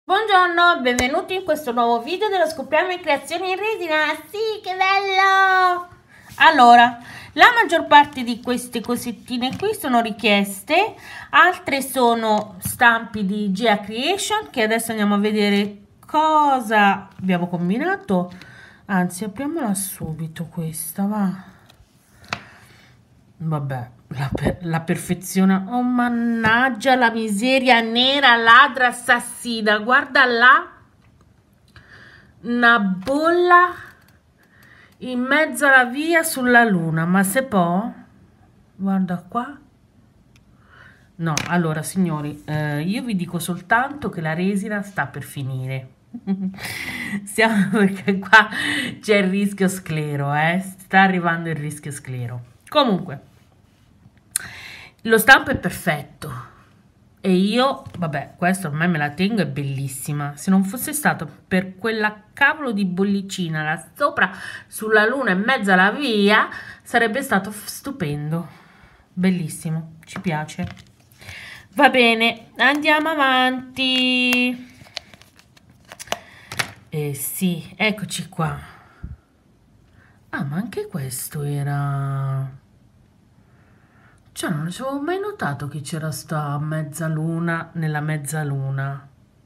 Buongiorno, benvenuti in questo nuovo video dello Scopriamo in creazioni in resina. Sì, che bello! Allora, la maggior parte di queste cosettine qui sono richieste, altre sono stampi di Gea Creation, che adesso andiamo a vedere cosa abbiamo combinato. Anzi, apriamola subito questa, va. Vabbè, la perfezione. Oh, mannaggia la miseria nera, ladra, assassina. Guarda là, una bolla in mezzo alla via sulla luna. Ma se può? Guarda qua. No, allora signori, io vi dico soltanto che la resina sta per finire. Perché qua c'è il rischio sclero, sta arrivando il rischio sclero. Comunque, lo stampo è perfetto e io, vabbè, questo ormai me la tengo, è bellissima. Se non fosse stato per quella cavolo di bollicina là sopra sulla luna in mezzo alla via, sarebbe stato stupendo, bellissimo, ci piace. Va bene, andiamo avanti. Sì, eccoci qua. Ah, ma anche questo era... Cioè, non ci avevo mai notato che c'era sta mezzaluna nella mezzaluna.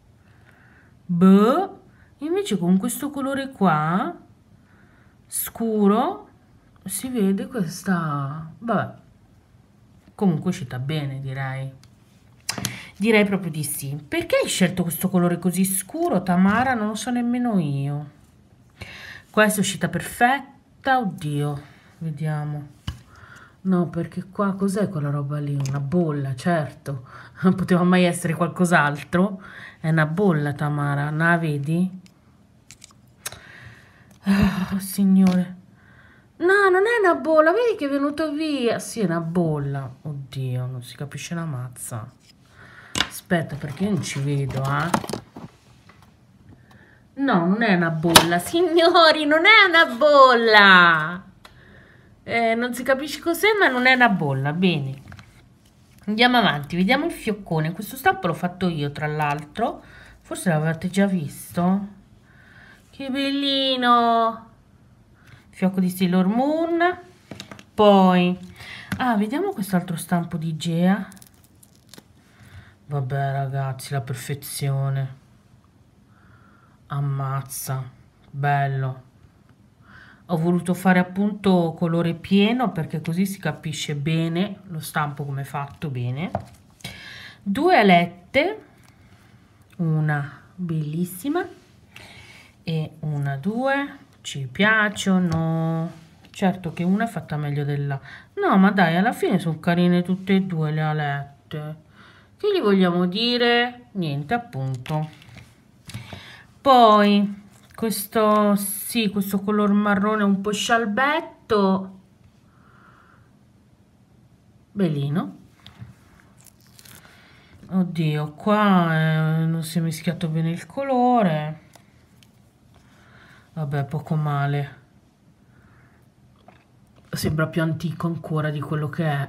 Boh, invece con questo colore qua, scuro, si vede questa... Vabbè, comunque è uscita bene, direi. Direi proprio di sì. Perché hai scelto questo colore così scuro, Tamara? Non lo so nemmeno io. Questa è uscita perfetta. Oddio, vediamo. No, perché qua cos'è quella roba lì? Una bolla, certo. Non poteva mai essere qualcos'altro. È una bolla, Tamara, non la vedi? Oh, signore. No, non è una bolla, vedi che è venuto via. Sì, è una bolla. Oddio, non si capisce una mazza. Aspetta, perché io non ci vedo, No, non è una bolla, signori, non è una bolla. Non si capisce cos'è, ma non è una bolla. Bene, andiamo avanti, vediamo il fioccone. Questo stampo l'ho fatto io, tra l'altro. Forse l'avete già visto. Che bellino. Fiocco di Sailor Moon. Poi, vediamo quest'altro stampo di Gea. Vabbè, ragazzi, la perfezione. Ammazza, bello. Ho voluto fare appunto colore pieno perché così si capisce bene lo stampo come è fatto bene. Due alette, una bellissima e una, due, ci piacciono. Certo che una è fatta meglio della... No, ma dai, alla fine sono carine tutte e due le alette. Che gli vogliamo dire? Niente, appunto. Poi questo, sì, questo color marrone un po' scialbetto, bellino. Oddio, qua non si è mischiato bene il colore. Vabbè, poco male. Sembra più antico ancora di quello che è.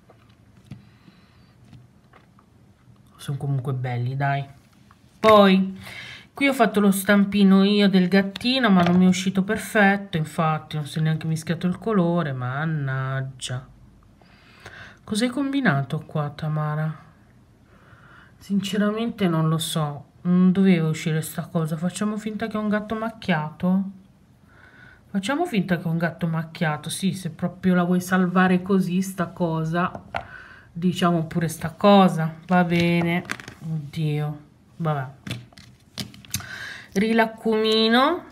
Sono comunque belli, dai. Poi qui ho fatto lo stampino io del gattino, ma non mi è uscito perfetto, infatti non si è neanche mischiato il colore, mannaggia. Cos'hai combinato qua, Tamara? Sinceramente non lo so, non doveva uscire sta cosa. Facciamo finta che è un gatto macchiato? Facciamo finta che è un gatto macchiato, sì, se proprio la vuoi salvare così sta cosa, diciamo pure sta cosa, va bene. Oddio, vabbè. Rilaccumino.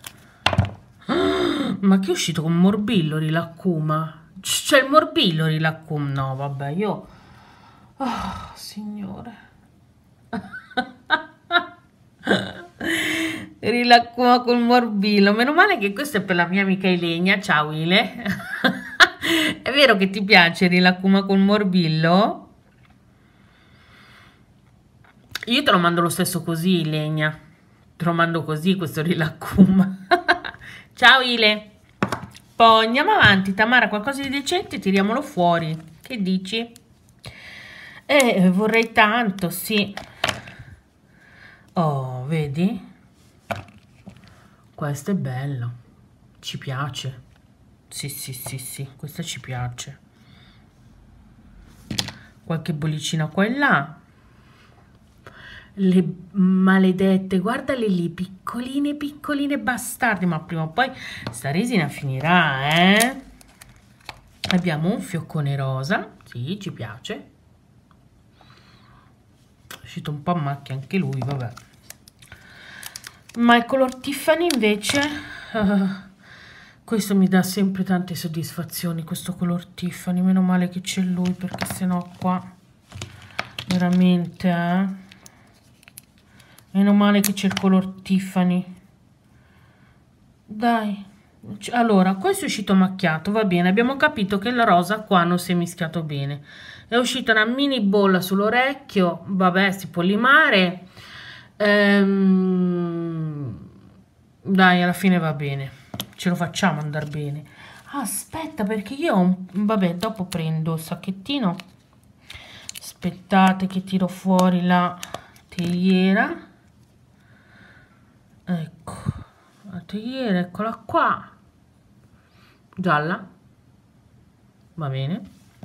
Ma che è uscito con morbillo rilaccuma? C'è il morbillo rilaccum? No, vabbè, io... Oh, signore. Rilaccuma col morbillo. Meno male che questo è per la mia amica Ilenia. Ciao Ile. È vero che ti piace rilaccuma col morbillo? Io te lo mando lo stesso così, Ilenia. Te lo mando così questo rilaccuma. Ciao Ile. Poi andiamo avanti, Tamara, qualcosa di decente, tiriamolo fuori. Che dici? Vorrei tanto, sì. Oh, wow, vedi? Questa è bella, ci piace. Sì, sì, sì, sì, questa ci piace. Qualche bollicina qua e là. Le maledette, guardale lì, piccoline, piccoline bastardi, ma prima o poi sta resina finirà, eh? Abbiamo un fioccone rosa, sì, ci piace. È uscito un po' a macchia anche lui, vabbè. Ma il color Tiffany invece, questo mi dà sempre tante soddisfazioni, questo color Tiffany, meno male che c'è lui, perché sennò qua veramente, meno male che c'è il color Tiffany. Dai, allora, questo è uscito macchiato, va bene, abbiamo capito che il rosa qua non si è mischiato bene. È uscita una mini bolla sull'orecchio, vabbè, si può limare. Dai, alla fine va bene, ce lo facciamo andare bene. Aspetta, perché io ho vabbè, dopo prendo il sacchettino. Aspettate che tiro fuori la teiera. Ecco, la teiera, eccola qua. Gialla. Va bene.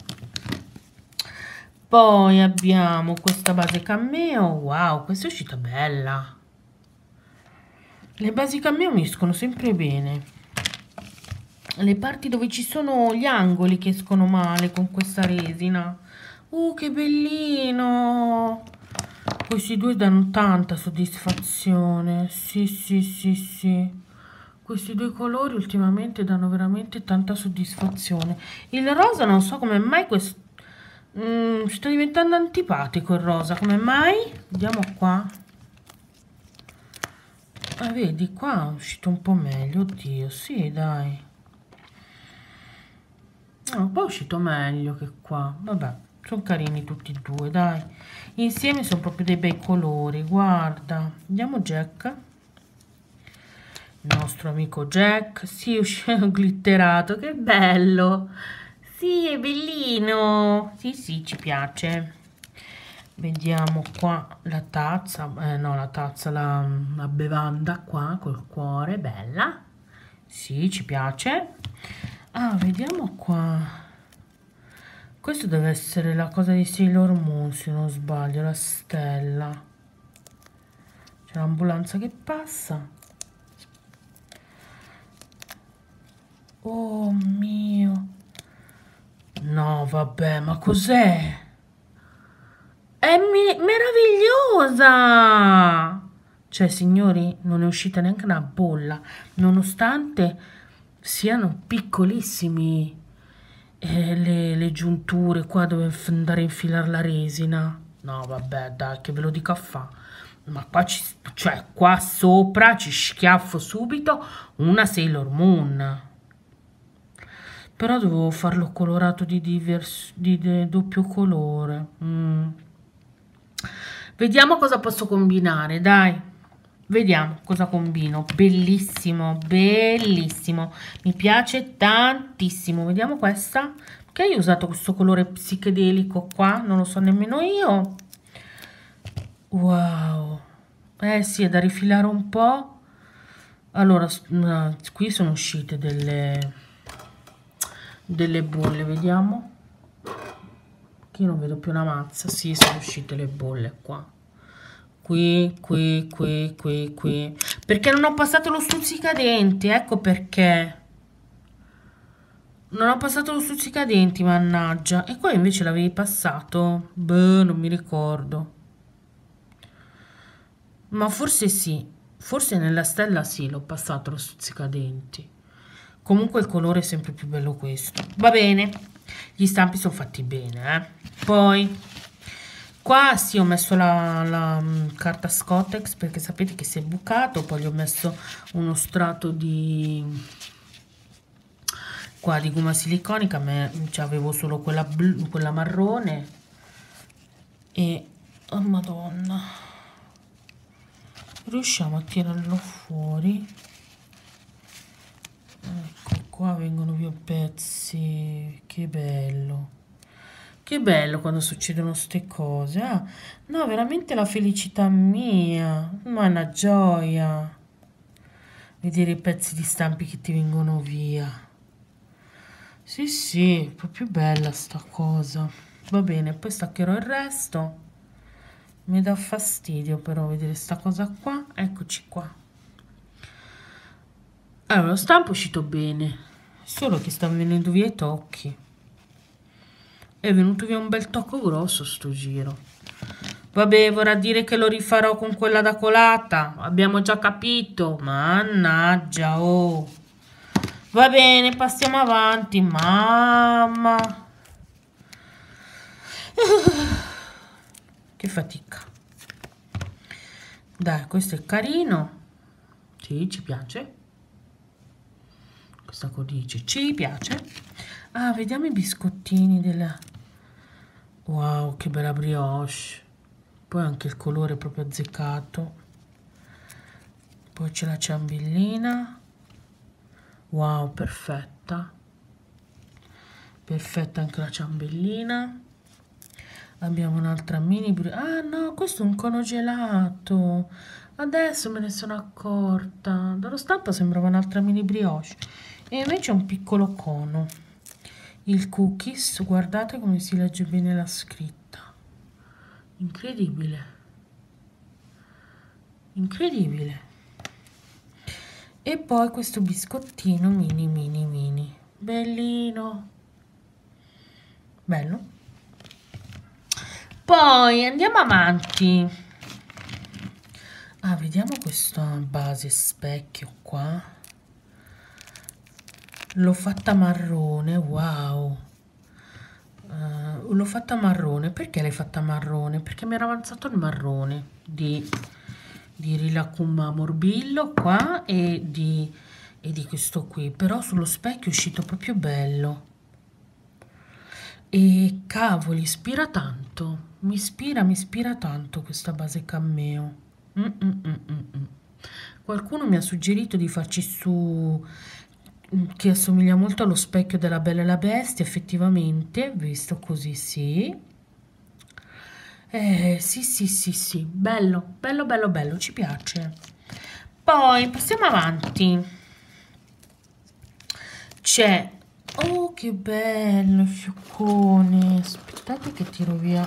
Poi abbiamo questa base Cameo. Wow, questa è uscita bella. Le basi Cameo mi escono sempre bene. Le parti dove ci sono gli angoli che escono male con questa resina. Che bellino! Questi due danno tanta soddisfazione. Sì, sì, sì, sì. Questi due colori ultimamente danno veramente tanta soddisfazione. Il rosa non so come mai questo... sta diventando antipatico il rosa. Come mai? Vediamo qua. Vedi, qua è uscito un po' meglio. Oddio, sì, dai. No, qua è uscito meglio che qua. Vabbè, sono carini tutti e due, dai. Insieme sono proprio dei bei colori. Guarda, vediamo Jack. Il nostro amico Jack. Sì, è uscito glitterato, che bello. Sì, è bellino. Sì, sì, ci piace. Vediamo qua la tazza, no, la tazza, la bevanda qua col cuore, bella. Sì, ci piace. Vediamo qua. Questo deve essere la cosa di Sailor Moon, se non sbaglio, la stella. C'è l'ambulanza che passa. Oh mio. No, vabbè, ma cos'è? È meravigliosa! Cioè, signori, non è uscita neanche una bolla, nonostante siano piccolissimi le giunture qua dove andare a infilare la resina. No, vabbè, dai, che ve lo dico a fa. Ma qua, cioè, qua sopra ci schiaffo subito una Sailor Moon. Però dovevo farlo colorato di doppio colore. Vediamo cosa posso combinare, dai. Vediamo cosa combino. Bellissimo, bellissimo. Mi piace tantissimo. Vediamo questa. Che hai usato questo colore psichedelico qua? Non lo so nemmeno io. Wow. Sì, è da rifilare un po'. Allora, qui sono uscite delle bolle, vediamo. Io non vedo più una mazza. Sì, sono uscite le bolle qua. Qui. Perché non ho passato lo stuzzicadenti, ecco perché. Non ho passato lo stuzzicadenti, mannaggia. E qua invece l'avevi passato? Beh, non mi ricordo. Ma forse sì. Forse nella stella sì, l'ho passato lo stuzzicadenti. Comunque il colore è sempre più bello questo. Va bene. Gli stampi sono fatti bene, Poi qua sì, ho messo la carta Scottex perché sapete che si è bucato. Poi gli ho messo uno strato di gomma siliconica, avevo solo quella blu, quella marrone. E oh madonna, riusciamo a tirarlo fuori. Ecco qua, vengono via pezzi. Che bello, Che bello quando succedono ste cose. Ah, no, veramente la felicità mia. Ma è una gioia. Vedere i pezzi di stampi che ti vengono via. Sì, sì, è proprio bella sta cosa. Va bene, poi staccherò il resto. Mi dà fastidio però vedere sta cosa qua. Eccoci qua. Allora, lo stampo è uscito bene. Solo che stanno venendo via i tocchi. È venuto via un bel tocco grosso sto giro. Vabbè, vorrà dire che lo rifarò con quella da colata. Abbiamo già capito. Mannaggia, oh. Va bene, passiamo avanti. Mamma. Che fatica. Dai, questo è carino. Sì, ci piace. Questa codice ci piace. Ah, vediamo i biscottini della... Wow, che bella brioche. Poi anche il colore proprio azzeccato. Poi c'è la ciambellina. Wow, perfetta. Perfetta anche la ciambellina. Abbiamo un'altra mini brioche. Ah no, questo è un cono gelato. Adesso me ne sono accorta. Dallo stampo sembrava un'altra mini brioche. E invece è un piccolo cono. Il cookies, guardate come si legge bene la scritta. Incredibile. Incredibile. E poi questo biscottino mini mini mini. Bellino. Bello. Poi andiamo avanti. Ah, vediamo questa base specchio qua. L'ho fatta marrone, wow. L'ho fatta marrone. Perché l'hai fatta marrone? Perché mi era avanzato il marrone di Rilaccuma Morbillo qua e di questo qui. Però sullo specchio è uscito proprio bello. E cavoli, ispira tanto. Mi ispira tanto questa base Cameo. Qualcuno mi ha suggerito di farci su che assomiglia molto allo specchio della Bella e la Bestia, effettivamente, visto così, sì. Sì, bello, bello, bello, bello, ci piace. Poi passiamo avanti. C'è, oh che bello il fioccone. Aspettate che tiro via.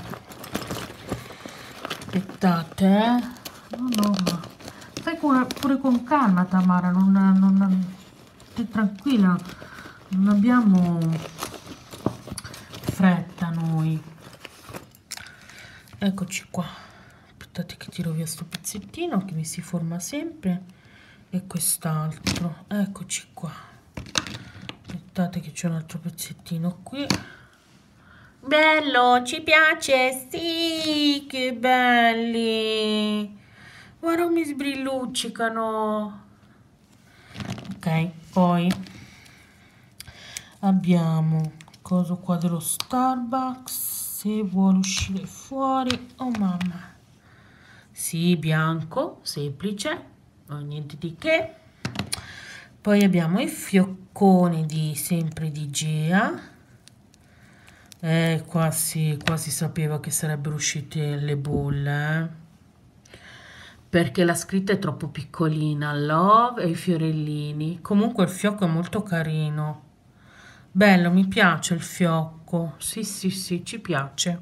Aspettate, no, ma fai pure con calma, Tamara, non stai tranquilla, non abbiamo fretta noi. Eccoci qua. Aspettate che tiro via sto pezzettino che mi si forma sempre. E quest'altro. Eccoci qua. Aspettate che c'è un altro pezzettino qui. Bello, ci piace? Sì, che belli. Guarda, mi sbrilluccicano. Ok, poi abbiamo coso qua dello Starbucks. Se vuole uscire fuori, oh mamma. Sì, bianco, semplice, non niente di che. Poi abbiamo i fiocconi di sempre di Gea. Qua si sapeva che sarebbero uscite le bolle, perché la scritta è troppo piccolina. Love e i fiorellini. Comunque il fiocco è molto carino. Bello, mi piace il fiocco. Sì, ci piace.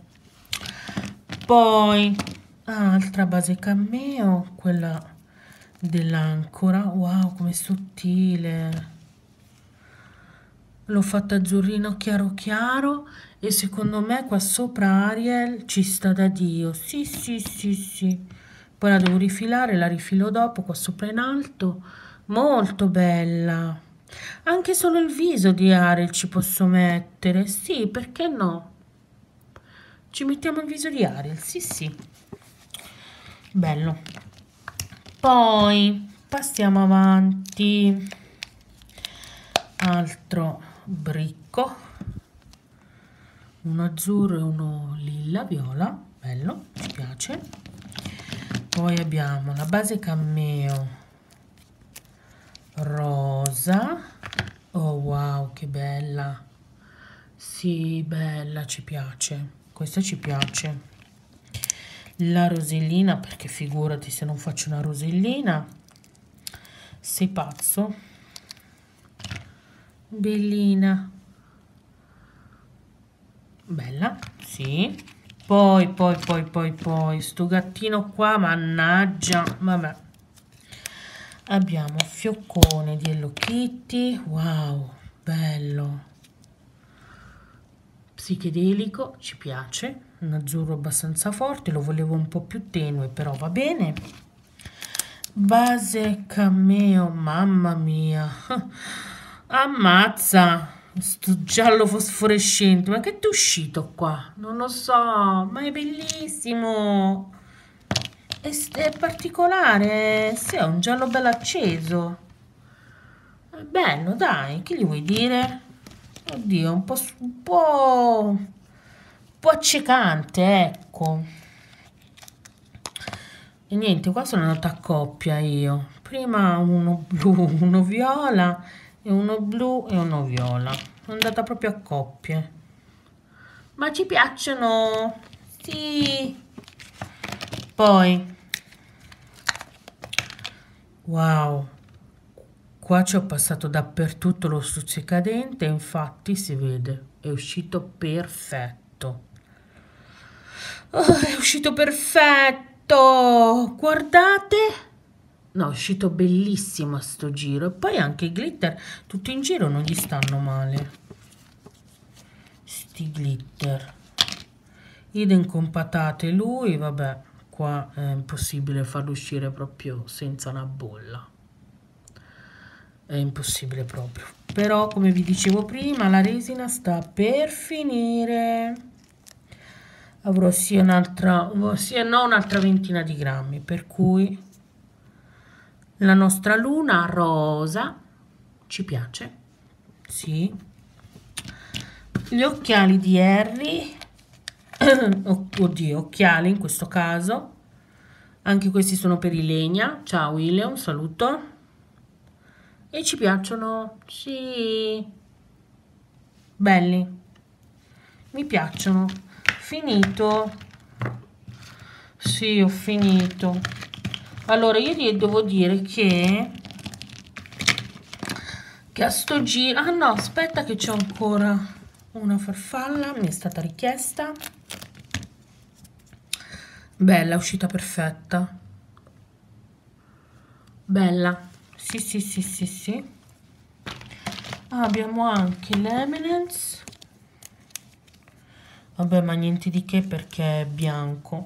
Poi altra base Cameo, quella dell'ancora. Wow, com'è sottile. L'ho fatta azzurrino chiaro chiaro e secondo me qua sopra Ariel ci sta da Dio. Sì. Poi la devo rifilare, la rifilo dopo qua sopra in alto. Molto bella. Anche solo il viso di Ariel ci posso mettere. Sì, perché no? Ci mettiamo il viso di Ariel. Sì. Bello. Poi passiamo avanti. Altro bricco, uno azzurro e uno lilla viola, bello, ci piace. Poi abbiamo la base Cameo rosa. Oh wow, che bella, Sì, bella, ci piace. Questa ci piace. La rosellina, perché figurati se non faccio una rosellina. Sei pazzo? Bellina. Bella, sì. Poi, sto gattino qua, mannaggia, vabbè. Abbiamo fioccone di Hello Kitty, wow, bello. Psichedelico, ci piace, un azzurro abbastanza forte, lo volevo un po' più tenue, però va bene. Base cameo, mamma mia, ammazza, sto giallo fosforescente, ma che ti è uscito qua? Non lo so, ma è bellissimo, è particolare, sì, è un giallo bello acceso, è bello, dai, che gli vuoi dire? Oddio, un po' accecante, ecco. E niente, qua sono andata a coppia io. Prima uno blu, uno viola, e uno blu e uno viola. Sono andata proprio a coppie. Ma ci piacciono? Sì. Poi, wow, qua ci ho passato dappertutto lo stuzzicadente, infatti si vede, è uscito perfetto. Oh, è uscito perfetto! Guardate! No, è uscito bellissimo a sto giro. E poi anche i glitter tutti in giro non gli stanno male. Sti glitter. Idem con patate lui, vabbè, qua è impossibile farlo uscire proprio senza una bolla. È impossibile proprio. Però, come vi dicevo prima, la resina sta per finire. Avrò sia un'altra ventina di grammi, per cui la nostra luna rosa ci piace, sì. Gli occhiali di Harry, oddio, occhiali in questo caso, anche questi sono per i legna. Ciao Ile, un saluto. E ci piacciono, sì, belli, mi piacciono. Finito. Sì, ho finito. Allora, io devo dire che a sto giro... Ah no, aspetta che c'è ancora una farfalla, mi è stata richiesta. Bella, è uscita perfetta. Bella. Sì. Ah, abbiamo anche l'Eminence. Vabbè, ma niente di che perché è bianco.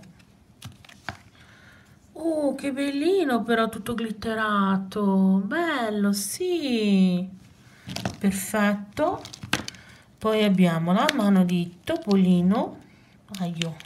Oh, che bellino però, tutto glitterato. Bello, sì. Perfetto. Poi abbiamo la mano di Topolino. Aio.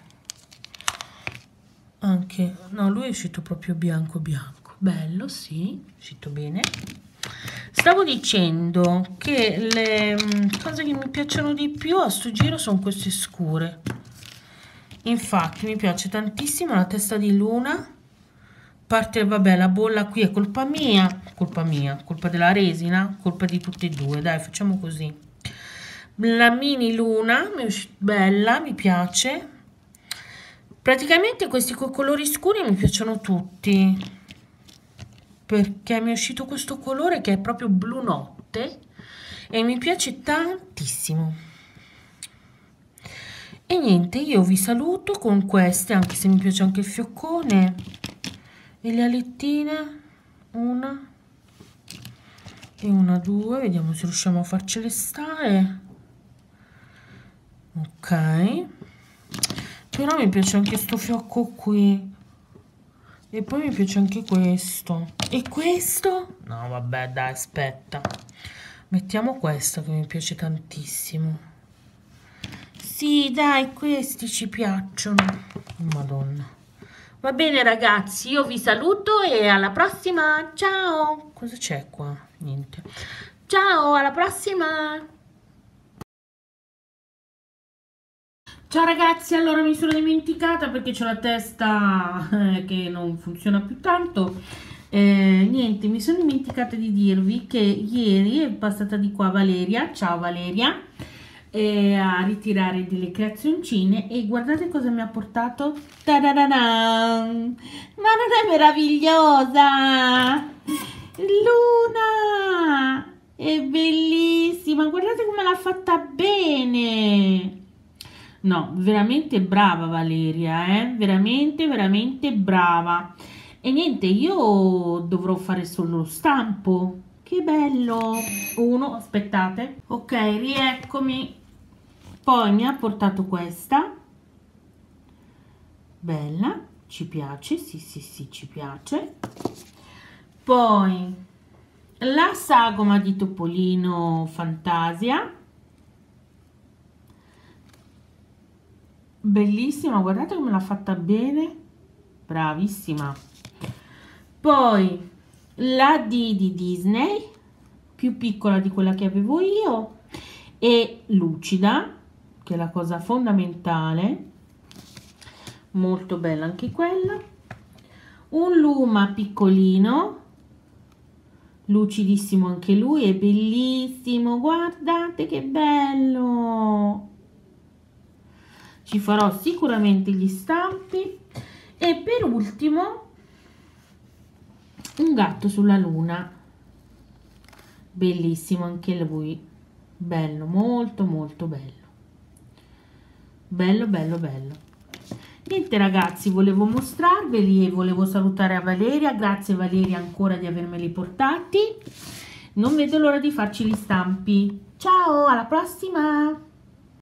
Anche, no, lui è uscito proprio bianco. Bello, sì, è uscito bene. Stavo dicendo che le cose che mi piacciono di più a sto giro sono queste scure. Infatti mi piace tantissimo la testa di luna. Parte, vabbè, la bolla qui è colpa mia, colpa della resina, colpa di tutte e due. Dai, facciamo così. La mini luna, bella, mi piace. Praticamente questi colori scuri mi piacciono tutti, perché mi è uscito questo colore che è proprio blu notte e mi piace tantissimo. E niente, io vi saluto con queste, anche se mi piace anche il fioccone e le alettine, una e una, due, vediamo se riusciamo a farcele stare. Ok, però mi piace anche sto fiocco qui. E poi mi piace anche questo. E questo? No, vabbè, dai, aspetta. Mettiamo questo che mi piace tantissimo. Sì, dai, questi ci piacciono. Madonna. Va bene, ragazzi, io vi saluto e alla prossima. Ciao. Cosa c'è qua? Niente. Ciao, alla prossima. Ciao ragazzi, allora mi sono dimenticata perché c'ho la testa che non funziona più tanto. Niente, mi sono dimenticata di dirvi che ieri è passata di qua Valeria. Ciao Valeria. a ritirare delle creazioncine e guardate cosa mi ha portato. Ta-da-da-dan! Ma non è meravigliosa? Luna! È bellissima, guardate come l'ha fatta bene. No, veramente brava Valeria, veramente, veramente brava. E niente, io dovrò fare solo lo stampo. Che bello! Uno, aspettate. Ok, rieccomi. Poi mi ha portato questa. Bella, ci piace, sì, sì, sì, ci piace. Poi la sagoma di Topolino Fantasia. Bellissima, guardate come l'ha fatta bene, bravissima. Poi la D di Disney, più piccola di quella che avevo io e lucida, che è la cosa fondamentale, molto bella anche quella. Un Luma piccolino, lucidissimo anche lui, è bellissimo, guardate che bello. Ci farò sicuramente gli stampi. E per ultimo un gatto sulla luna, bellissimo anche lui, bello, molto molto bello, bello bello bello. Niente ragazzi, volevo mostrarveli e volevo salutare a Valeria. Grazie Valeria ancora di avermeli portati, non vedo l'ora di farci gli stampi. Ciao, alla prossima.